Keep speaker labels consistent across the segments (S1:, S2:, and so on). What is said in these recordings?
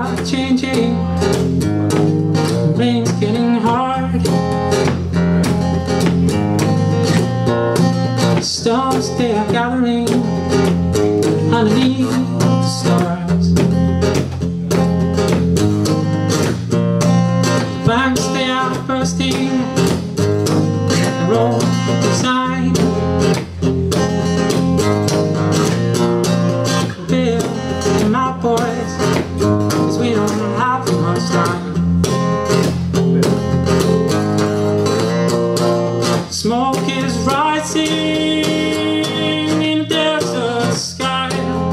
S1: are changing, rain's getting hard, storms they are gathering underneath the stars. Banks they are bursting, the road inside. Bill and my boys, 'cause we don't have much time. Smoke is rising in the desert sky.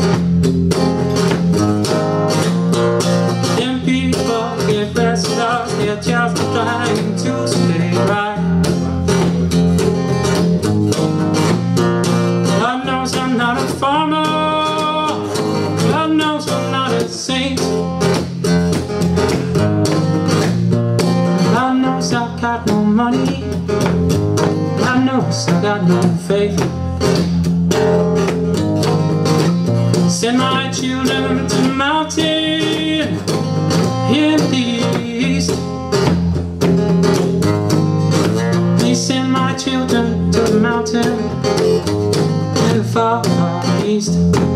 S1: Them people get restless, they're just trying to stay right. God knows I'm not a farmer, God knows I'm not a saint, God knows I've got no money, God knows I got no faith. Send my children to the mountain in the east. Please send my children to the mountain in the far east.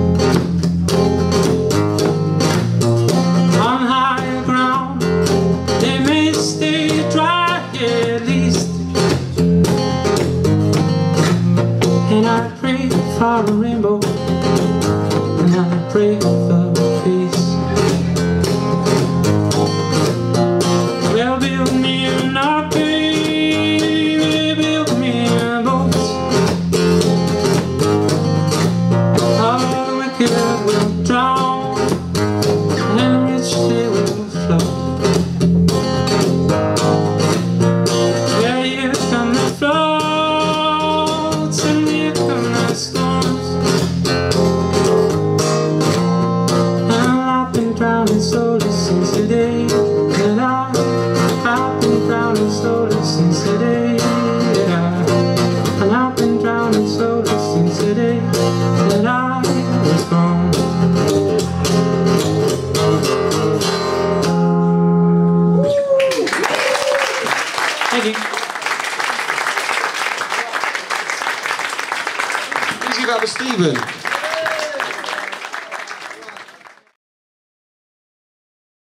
S1: On higher ground they may stay dry at least. And I pray for a rainbow, and I pray for peace. Well, build me an ark, build me a boat. All the wicked will drown, and the rich they will float. Yeah, here come the floods, and here come the storms. And I've been drowning slowly since the day that I've been drowning slowly since the day that and I've been drowning slowly since the day that I was born. Thank you.
S2: Please give it up to Stephen.